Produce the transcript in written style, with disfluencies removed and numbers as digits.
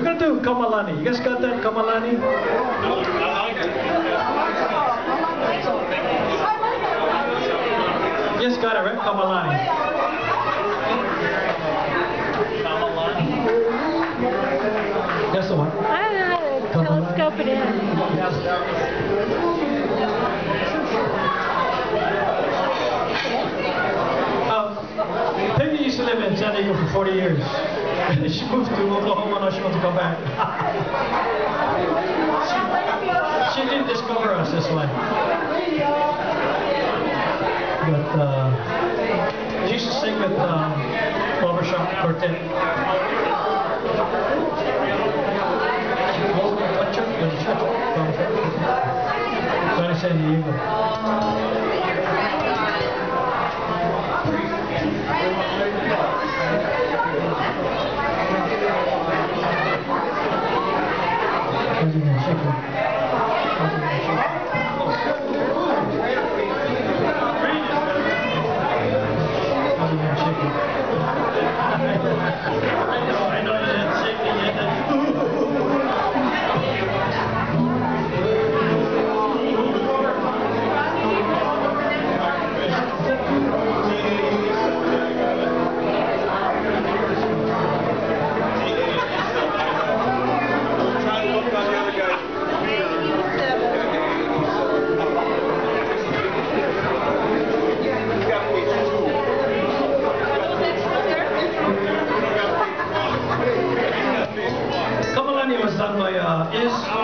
gonna do Kamalani. You guys got that, Kamalani? You guys got it, right? Kamalani. That's the one. I don't know how to telescope it in. Peggy used to live in San Diego for 40 years. She moved to Oklahoma, now she wants to come back. she didn't discover us this way. But she used to sing with Barbershop Quartet. What church? Down in San Diego. Was done by